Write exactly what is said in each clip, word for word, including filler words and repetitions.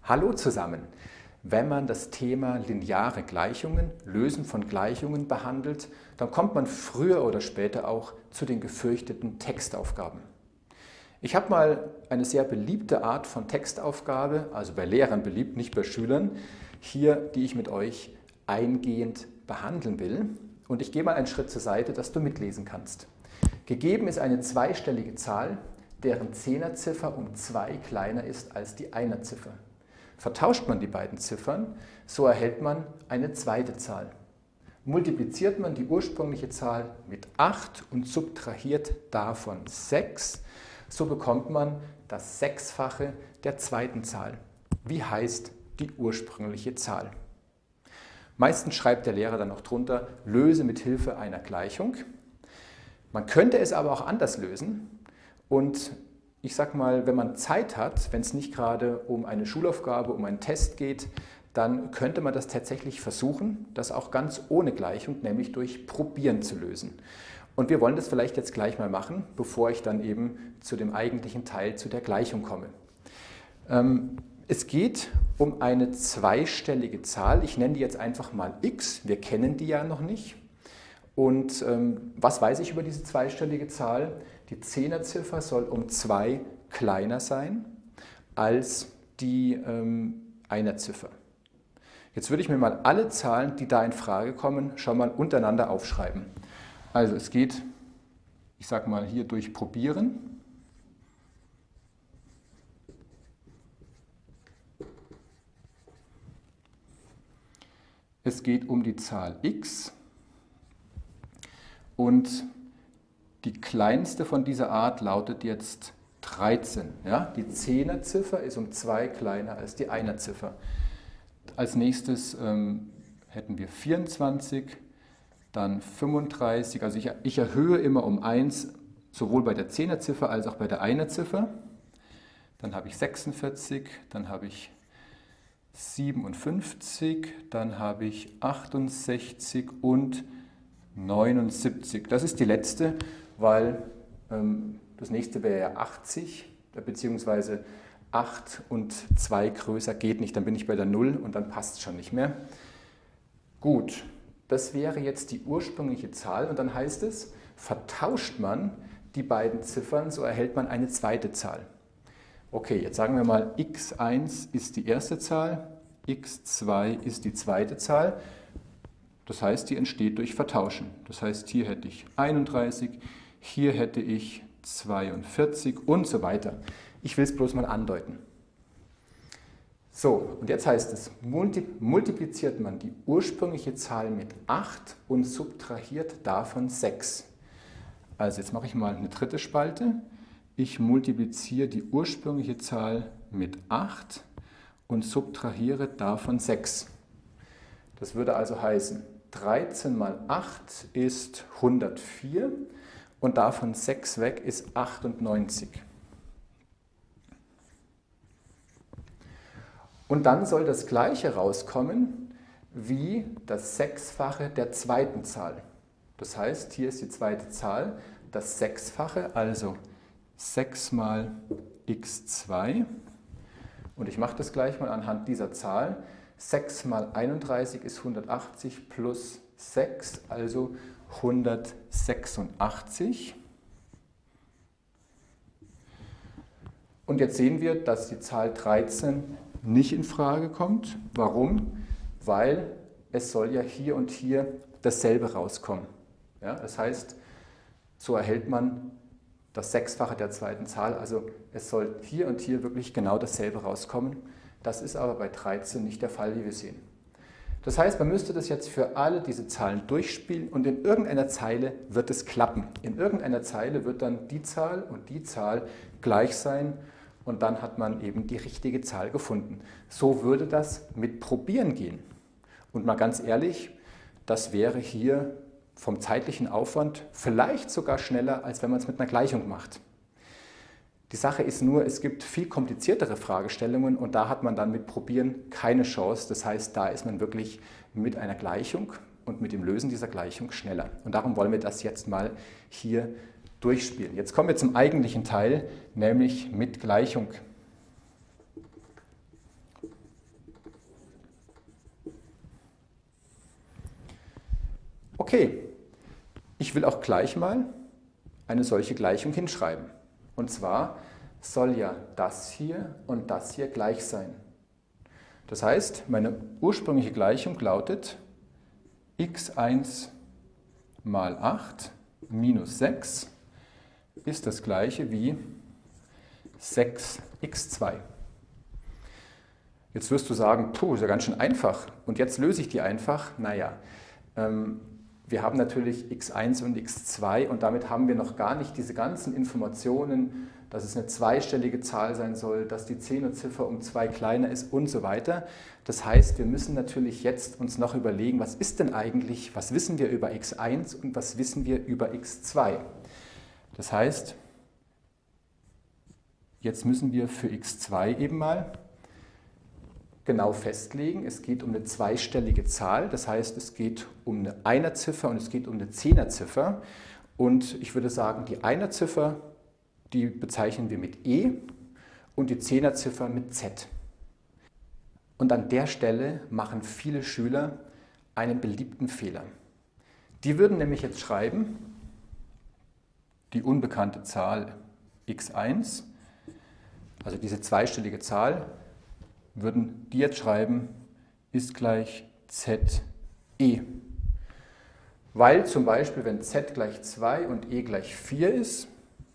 Hallo zusammen! Wenn man das Thema lineare Gleichungen, Lösen von Gleichungen behandelt, dann kommt man früher oder später auch zu den gefürchteten Textaufgaben. Ich habe mal eine sehr beliebte Art von Textaufgabe, also bei Lehrern beliebt, nicht bei Schülern, hier, die ich mit euch eingehend behandeln will. Und ich gehe mal einen Schritt zur Seite, dass du mitlesen kannst. Gegeben ist eine zweistellige Zahl, deren Zehnerziffer um zwei kleiner ist als die Einerziffer. Vertauscht man die beiden Ziffern, so erhält man eine zweite Zahl. Multipliziert man die ursprüngliche Zahl mit acht und subtrahiert davon sechs, so bekommt man das Sechsfache der zweiten Zahl. Wie heißt die ursprüngliche Zahl? Meistens schreibt der Lehrer dann noch drunter, löse mit Hilfe einer Gleichung. Man könnte es aber auch anders lösen und ich sage mal, wenn man Zeit hat, wenn es nicht gerade um eine Schulaufgabe, um einen Test geht, dann könnte man das tatsächlich versuchen, das auch ganz ohne Gleichung, nämlich durch Probieren zu lösen. Und wir wollen das vielleicht jetzt gleich mal machen, bevor ich dann eben zu dem eigentlichen Teil, zu der Gleichung komme. Ähm, es geht um eine zweistellige Zahl. Ich nenne die jetzt einfach mal x. Wir kennen die ja noch nicht. Und ähm, was weiß ich über diese zweistellige Zahl? Die Zehnerziffer soll um zwei kleiner sein als die ähm, Einerziffer. Jetzt würde ich mir mal alle Zahlen, die da in Frage kommen, schon mal untereinander aufschreiben. Also es geht, ich sage mal hier durch Probieren. Es geht um die Zahl x. Und die kleinste von dieser Art lautet jetzt dreizehn. Ja? Die Zehnerziffer ist um zwei kleiner als die Einerziffer. Als nächstes ähm, hätten wir vierundzwanzig, dann fünfunddreißig. Also ich, ich erhöhe immer um eins, sowohl bei der Zehnerziffer als auch bei der Einerziffer. Dann habe ich sechsundvierzig, dann habe ich siebenundfünfzig, dann habe ich achtundsechzig und neunundsiebzig. Das ist die letzte, weil ähm, das nächste wäre ja achtzig, beziehungsweise acht und zwei größer geht nicht. Dann bin ich bei der null und dann passt es schon nicht mehr. Gut, das wäre jetzt die ursprüngliche Zahl und dann heißt es, vertauscht man die beiden Ziffern, so erhält man eine zweite Zahl. Okay, jetzt sagen wir mal, x eins ist die erste Zahl, x zwei ist die zweite Zahl. Das heißt, die entsteht durch Vertauschen. Das heißt, hier hätte ich einunddreißig, hier hätte ich zweiundvierzig und so weiter. Ich will es bloß mal andeuten. So, und jetzt heißt es, multipliziert man die ursprüngliche Zahl mit acht und subtrahiert davon sechs. Also jetzt mache ich mal eine dritte Spalte. Ich multipliziere die ursprüngliche Zahl mit acht und subtrahiere davon sechs. Das würde also heißen, dreizehn mal acht ist hundertvier und davon sechs weg ist achtundneunzig. Und dann soll das Gleiche rauskommen wie das Sechsfache der zweiten Zahl. Das heißt, hier ist die zweite Zahl, das Sechsfache, also sechs mal x zwei. Und ich mache das gleich mal anhand dieser Zahl. sechs mal einunddreißig ist hundertachtzig plus sechs, also hundertsechsundachtzig. Und jetzt sehen wir, dass die Zahl dreizehn nicht in Frage kommt. Warum? Weil es soll ja hier und hier dasselbe rauskommen. Ja, das heißt, so erhält man das Sechsfache der zweiten Zahl. Also es soll hier und hier wirklich genau dasselbe rauskommen. Das ist aber bei dreizehn nicht der Fall, wie wir sehen. Das heißt, man müsste das jetzt für alle diese Zahlen durchspielen und in irgendeiner Zeile wird es klappen. In irgendeiner Zeile wird dann die Zahl und die Zahl gleich sein und dann hat man eben die richtige Zahl gefunden. So würde das mit Probieren gehen. Und mal ganz ehrlich, das wäre hier vom zeitlichen Aufwand vielleicht sogar schneller, als wenn man es mit einer Gleichung macht. Die Sache ist nur, es gibt viel kompliziertere Fragestellungen und da hat man dann mit Probieren keine Chance. Das heißt, da ist man wirklich mit einer Gleichung und mit dem Lösen dieser Gleichung schneller. Und darum wollen wir das jetzt mal hier durchspielen. Jetzt kommen wir zum eigentlichen Teil, nämlich mit Gleichung. Okay, ich will auch gleich mal eine solche Gleichung hinschreiben. Und zwar soll ja das hier und das hier gleich sein. Das heißt, meine ursprüngliche Gleichung lautet x eins mal acht minus sechs ist das gleiche wie sechs x zwei. Jetzt wirst du sagen, puh, ist ja ganz schön einfach. Und jetzt löse ich die einfach. Naja, ähm, wir haben natürlich x eins und x zwei und damit haben wir noch gar nicht diese ganzen Informationen, dass es eine zweistellige Zahl sein soll, dass die Zehnerziffer um zwei kleiner ist und so weiter. Das heißt, wir müssen natürlich jetzt uns noch überlegen, was ist denn eigentlich, was wissen wir über x eins und was wissen wir über x zwei. Das heißt, jetzt müssen wir für x zwei eben mal genau festlegen. Es geht um eine zweistellige Zahl, das heißt, es geht um eine Einerziffer und es geht um eine Zehnerziffer. Und ich würde sagen, die Einerziffer, die bezeichnen wir mit E und die Zehnerziffer mit Z. Und an der Stelle machen viele Schüler einen beliebten Fehler. Die würden nämlich jetzt schreiben, die unbekannte Zahl x eins, also diese zweistellige Zahl, würden die jetzt schreiben, ist gleich Z E. Weil zum Beispiel, wenn Z gleich zwei und E gleich vier ist,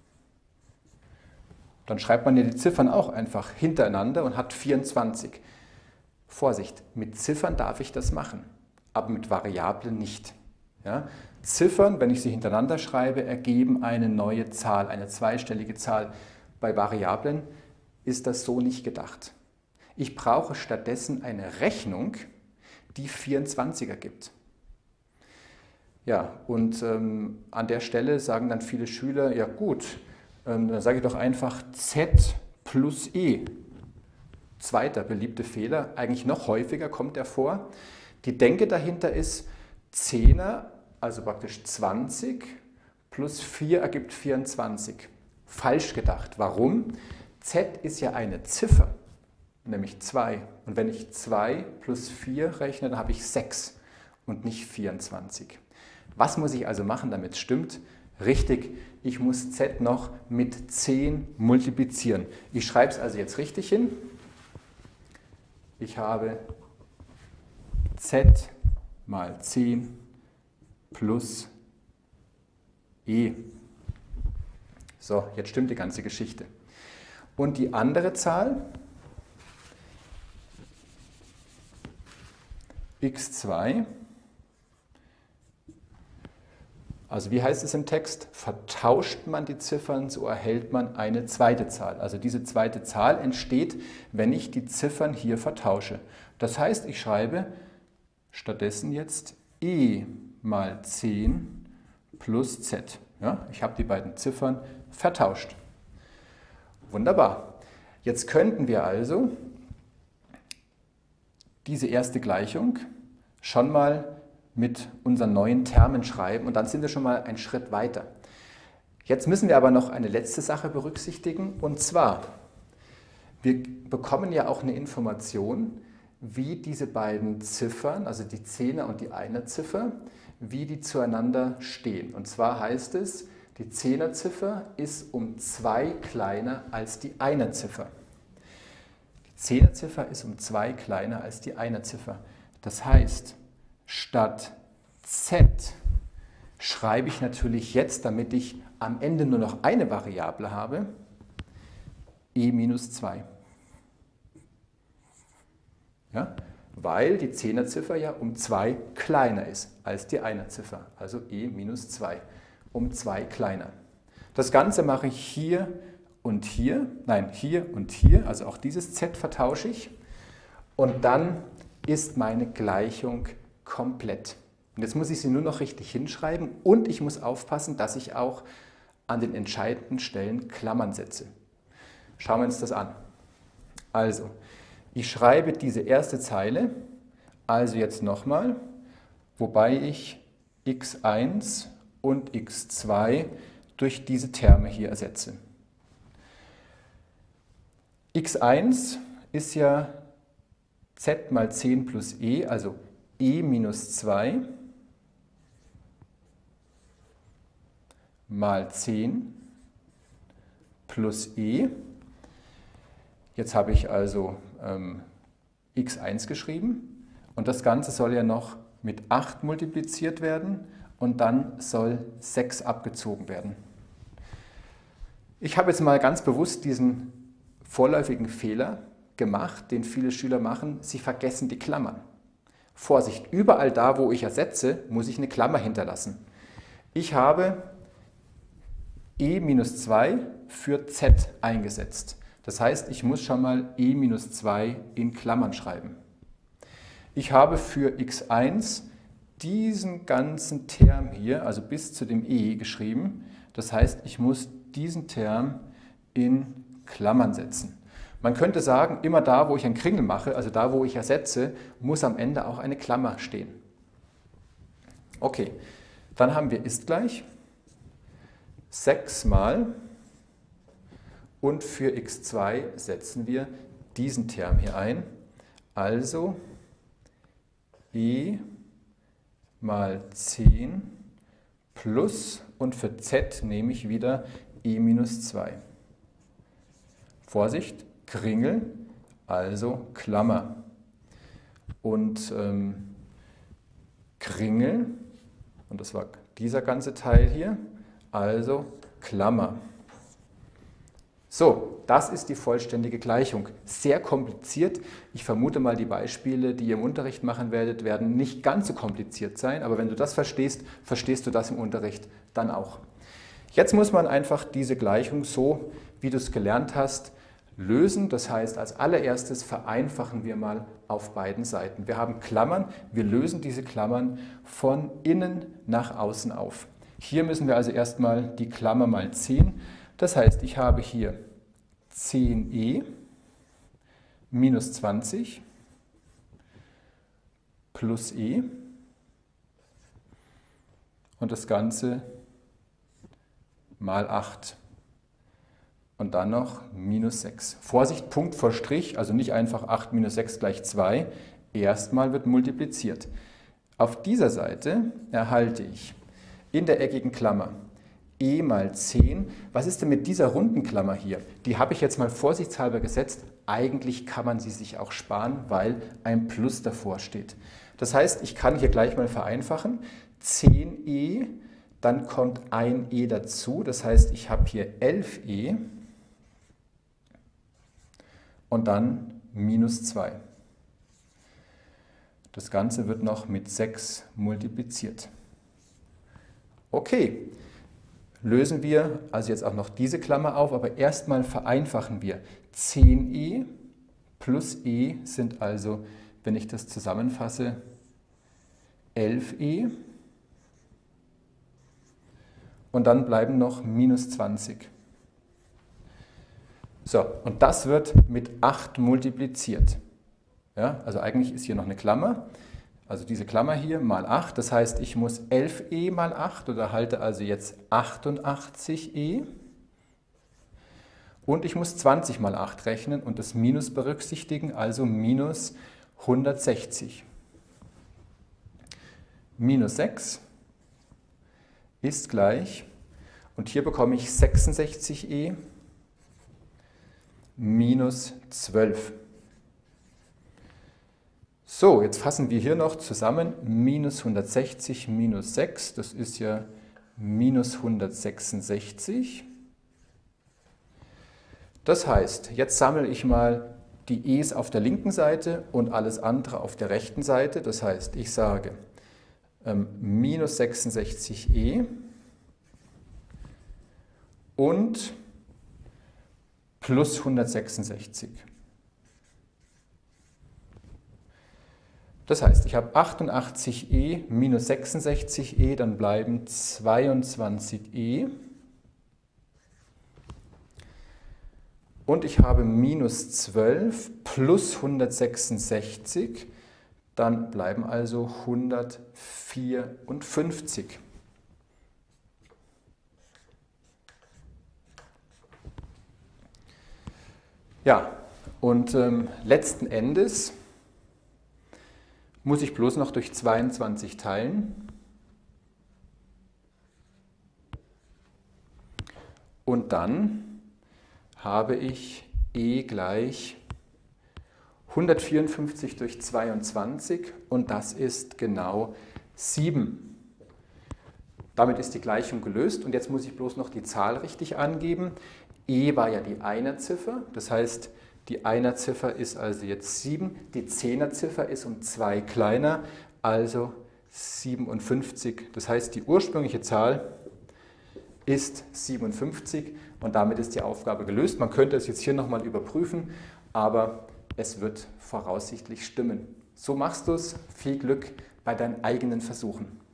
dann schreibt man ja die Ziffern auch einfach hintereinander und hat vierundzwanzig. Vorsicht, mit Ziffern darf ich das machen, aber mit Variablen nicht. Ja? Ziffern, wenn ich sie hintereinander schreibe, ergeben eine neue Zahl, eine zweistellige Zahl. Bei Variablen ist das so nicht gedacht. Ich brauche stattdessen eine Rechnung, die vierundzwanzig ergibt. Ja, und ähm, an der Stelle sagen dann viele Schüler, ja gut, ähm, dann sage ich doch einfach Z plus E. Zweiter beliebter Fehler, eigentlich noch häufiger kommt er vor. Die Denke dahinter ist, Zehner, also praktisch zwanzig, plus vier ergibt vierundzwanzig. Falsch gedacht. Warum? Z ist ja eine Ziffer, nämlich zwei. Und wenn ich zwei plus vier rechne, dann habe ich sechs und nicht vierundzwanzig. Was muss ich also machen, damit es stimmt? Richtig, ich muss Z noch mit zehn multiplizieren. Ich schreibe es also jetzt richtig hin. Ich habe Z mal zehn plus E. So, jetzt stimmt die ganze Geschichte. Und die andere Zahl, x zwei, also wie heißt es im Text? Vertauscht man die Ziffern, so erhält man eine zweite Zahl. Also diese zweite Zahl entsteht, wenn ich die Ziffern hier vertausche. Das heißt, ich schreibe stattdessen jetzt E mal zehn plus Z. Ja, ich habe die beiden Ziffern vertauscht. Wunderbar. Jetzt könnten wir also diese erste Gleichung schon mal mit unseren neuen Termen schreiben und dann sind wir schon mal einen Schritt weiter. Jetzt müssen wir aber noch eine letzte Sache berücksichtigen und zwar, wir bekommen ja auch eine Information, wie diese beiden Ziffern, also die Zehner und die Einerziffer, wie die zueinander stehen. Und zwar heißt es, die Zehnerziffer ist um zwei kleiner als die Einerziffer. Die Zehnerziffer ist um zwei kleiner als die Einerziffer. Das heißt, statt Z schreibe ich natürlich jetzt, damit ich am Ende nur noch eine Variable habe, E minus zwei. Ja? Weil die Zehnerziffer ja um zwei kleiner ist als die Einerziffer, also E minus zwei, um zwei kleiner. Das Ganze mache ich hier und hier, nein, hier und hier, also auch dieses Z vertausche ich und dann ist meine Gleichung komplett. Und jetzt muss ich sie nur noch richtig hinschreiben und ich muss aufpassen, dass ich auch an den entscheidenden Stellen Klammern setze. Schauen wir uns das an. Also, ich schreibe diese erste Zeile, also jetzt nochmal, wobei ich x eins und x zwei durch diese Terme hier ersetze. x eins ist ja Z mal zehn plus E, also E minus zwei. mal zehn plus e. Jetzt habe ich also ähm, x eins geschrieben und das Ganze soll ja noch mit acht multipliziert werden und dann soll sechs abgezogen werden. Ich habe jetzt mal ganz bewusst diesen vorläufigen Fehler gemacht, den viele Schüler machen. Sie vergessen die Klammern. Vorsicht, überall da, wo ich ersetze, muss ich eine Klammer hinterlassen. Ich habe e minus zwei für z eingesetzt. Das heißt, ich muss schon mal e minus zwei in Klammern schreiben. Ich habe für x eins diesen ganzen Term hier, also bis zu dem e, geschrieben. Das heißt, ich muss diesen Term in Klammern setzen. Man könnte sagen, immer da, wo ich einen Kringel mache, also da, wo ich ersetze, muss am Ende auch eine Klammer stehen. Okay, dann haben wir ist gleich sechs mal und für x zwei setzen wir diesen Term hier ein, also e mal zehn plus und für z nehme ich wieder e minus zwei. Vorsicht, Kringel, also Klammer. Und ähm, Kringel, und das war dieser ganze Teil hier, also Klammer. So, das ist die vollständige Gleichung. Sehr kompliziert. Ich vermute mal, die Beispiele, die ihr im Unterricht machen werdet, werden nicht ganz so kompliziert sein, aber wenn du das verstehst, verstehst du das im Unterricht dann auch. Jetzt muss man einfach diese Gleichung so, wie du es gelernt hast, lösen. Das heißt, als allererstes vereinfachen wir mal auf beiden Seiten. Wir haben Klammern, wir lösen diese Klammern von innen nach außen auf. Hier müssen wir also erstmal die Klammer mal zehn. Das heißt, ich habe hier zehn e minus zwanzig plus e und das Ganze mal acht. Und dann noch minus sechs. Vorsicht, Punkt vor Strich, also nicht einfach acht minus sechs gleich zwei. Erstmal wird multipliziert. Auf dieser Seite erhalte ich in der eckigen Klammer e mal zehn. Was ist denn mit dieser runden Klammer hier? Die habe ich jetzt mal vorsichtshalber gesetzt. Eigentlich kann man sie sich auch sparen, weil ein Plus davor steht. Das heißt, ich kann hier gleich mal vereinfachen. zehn e, dann kommt ein e dazu. Das heißt, ich habe hier elf e. Und dann minus zwei. Das Ganze wird noch mit sechs multipliziert. Okay, lösen wir also jetzt auch noch diese Klammer auf, aber erstmal vereinfachen wir. zehn e plus e sind also, wenn ich das zusammenfasse, elf e. Und dann bleiben noch minus zwanzig. So, und das wird mit acht multipliziert. Ja, also eigentlich ist hier noch eine Klammer, also diese Klammer hier mal acht, das heißt, ich muss elf e mal acht oder erhalte also jetzt achtundachtzig e. Und ich muss zwanzig mal acht rechnen und das Minus berücksichtigen, also minus hundertsechzig. Minus sechs ist gleich, und hier bekomme ich sechsundsechzig e minus zwölf. So, jetzt fassen wir hier noch zusammen minus hundertsechzig minus sechs, das ist ja minus hundertsechsundsechzig. Das heißt, jetzt sammle ich mal die e's auf der linken Seite und alles andere auf der rechten Seite. Das heißt, ich sage ähm, minus sechsundsechzig e und plus hundertsechsundsechzig. Das heißt, ich habe achtundachtzig e minus sechsundsechzig e, dann bleiben zweiundzwanzig e. Und ich habe minus zwölf plus hundertsechsundsechzig, dann bleiben also hundertvierundfünfzig. Ja, und ähm, letzten Endes muss ich bloß noch durch zweiundzwanzig teilen. Und dann habe ich e gleich hundertvierundfünfzig durch zweiundzwanzig und das ist genau sieben. Damit ist die Gleichung gelöst und jetzt muss ich bloß noch die Zahl richtig angeben. E war ja die Einerziffer, das heißt, die Einerziffer ist also jetzt sieben, die Zehnerziffer ist um zwei kleiner, also siebenundfünfzig. Das heißt, die ursprüngliche Zahl ist siebenundfünfzig und damit ist die Aufgabe gelöst. Man könnte es jetzt hier nochmal überprüfen, aber es wird voraussichtlich stimmen. So machst du es. Viel Glück bei deinen eigenen Versuchen.